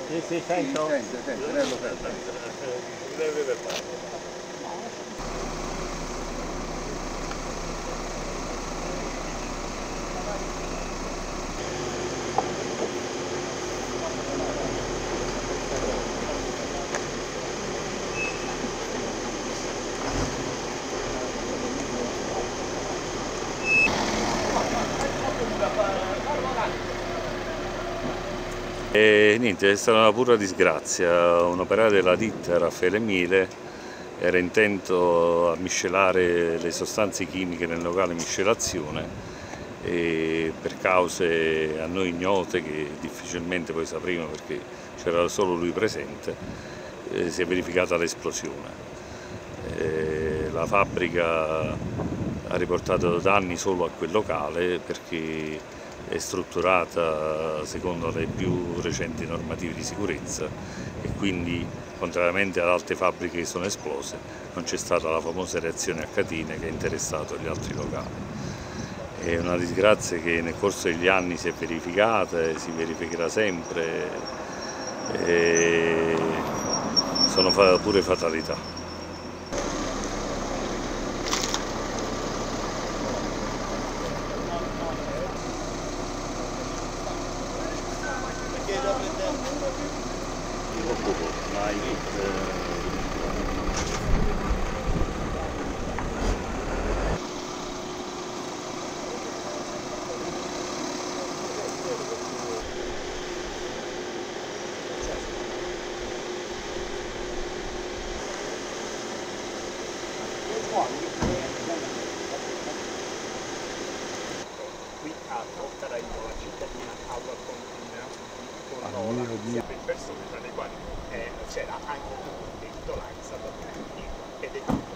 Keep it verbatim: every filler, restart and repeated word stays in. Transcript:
Sì, sì, sento. Sente, sente, lei lo sente. Deve fermare. E niente, è stata una pura disgrazia. Un operaio della ditta, Raffaele Miele, era intento a miscelare le sostanze chimiche nel locale miscelazione e per cause a noi ignote, che difficilmente poi sapremo perché c'era solo lui presente, eh, si è verificata l'esplosione. Eh, la fabbrica ha riportato danni solo a quel locale perché è strutturata secondo le più recenti normative di sicurezza e quindi, contrariamente ad altre fabbriche che sono esplose, non c'è stata la famosa reazione a catene che ha interessato gli altri locali. È una disgrazia che nel corso degli anni si è verificata e si verificherà sempre, e sono pure fatalità. Qui a Rottaraio la cittadina Aula Confina con Nola, sia per persone tra le quali c'era anche un titolare stato ed è